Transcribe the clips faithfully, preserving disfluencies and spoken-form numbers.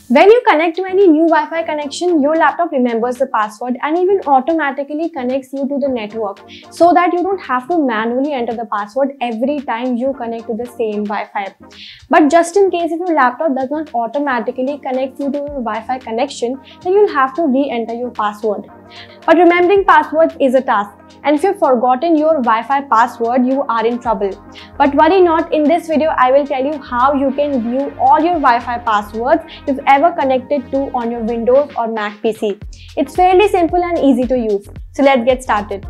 When you connect to any new Wi-Fi connection, your laptop remembers the password and even automatically connects you to the network so that you don't have to manually enter the password every time you connect to the same Wi-Fi. But just in case if your laptop does not automatically connect you to your Wi-Fi connection, then you'll have to re-enter your password. But remembering passwords is a task, and if you've forgotten your Wi-Fi password, you are in trouble. But worry not, in this video I will tell you how you can view all your Wi-Fi passwords you've ever connected to on your Windows or Mac P C. It's fairly simple and easy to use. So let's get started.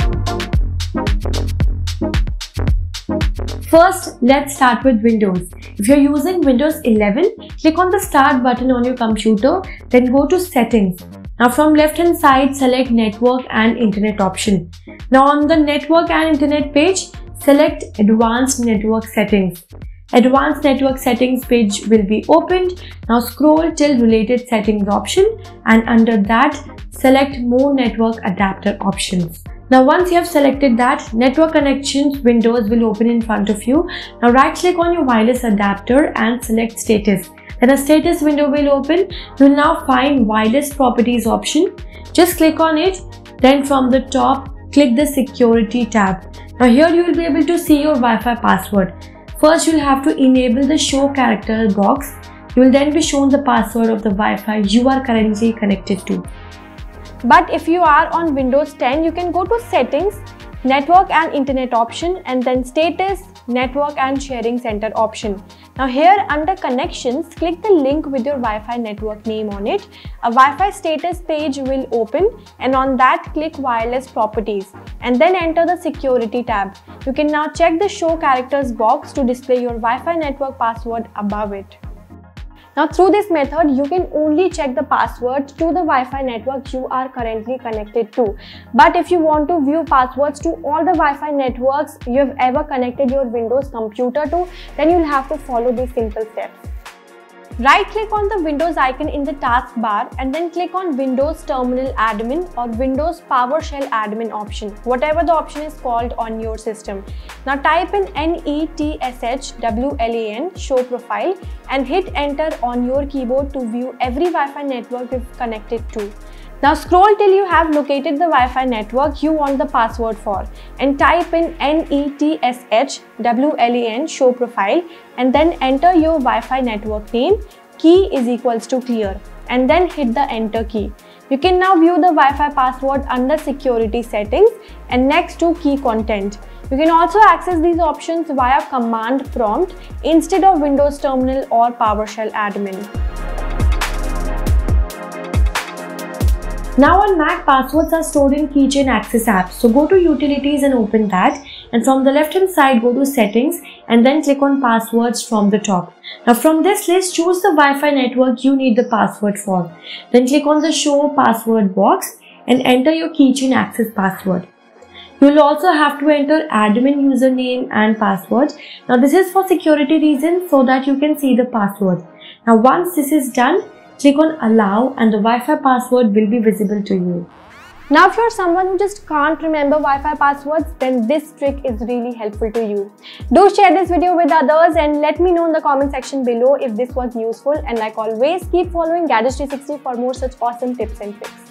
First, let's start with Windows. If you're using Windows eleven, click on the Start button on your computer, then go to Settings. Now from left hand side, select Network and Internet option. Now on the Network and Internet page, select Advanced Network Settings. Advanced Network Settings page will be opened. Now scroll till Related Settings option, and under that, select More Network Adapter options. Now once you have selected that, Network Connections windows will open in front of you. Now right click on your wireless adapter and select Status. Then a status window will open. You will now find Wireless Properties option. Just click on it. Then from the top, click the Security tab. Now here you will be able to see your Wi-Fi password. First, you will have to enable the Show Character box. You will then be shown the password of the Wi-Fi you are currently connected to. But if you are on Windows ten, you can go to Settings, Network and Internet option, and then Status, Network and Sharing Center option. Now here under Connections, click the link with your Wi-Fi network name on it. A Wi-Fi status page will open, and on that click Wireless Properties and then enter the Security tab. You can now check the Show Characters box to display your Wi-Fi network password above it. Now through this method, you can only check the password to the Wi-Fi network you are currently connected to. But if you want to view passwords to all the Wi-Fi networks you have ever connected your Windows computer to, then you'll have to follow these simple steps. Right click on the Windows icon in the taskbar and then click on Windows Terminal Admin or Windows PowerShell Admin option, whatever the option is called on your system. Now type in N E T S H W L A N, Show Profile, and hit enter on your keyboard to view every Wi-Fi network you've connected to. Now scroll till you have located the Wi-Fi network you want the password for and type in N E T S H W L A N, Show Profile, and then enter your Wi-Fi network name, key is equals to clear, and then hit the enter key. You can now view the Wi-Fi password under Security Settings and next to Key Content. You can also access these options via command prompt instead of Windows Terminal or PowerShell Admin. Now on Mac, passwords are stored in Keychain Access app. So go to Utilities and open that, and from the left hand side go to Settings and then click on Passwords from the top. Now from this list, choose the Wi-Fi network you need the password for. Then click on the Show Password box and enter your Keychain Access password. You will also have to enter admin username and password. Now this is for security reasons so that you can see the password. Now once this is done, click on Allow and the Wi-Fi password will be visible to you. Now if you're someone who just can't remember Wi-Fi passwords, then this trick is really helpful to you. Do share this video with others and let me know in the comment section below if this was useful, and like always, keep following Gadgets three sixty for more such awesome tips and tricks.